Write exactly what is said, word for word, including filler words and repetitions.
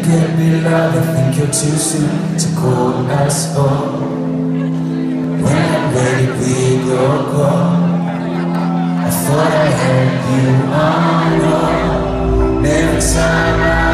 could be love, I think you're too soon to call us home. When I'm ready, we go go. I thought I had you on. Every time I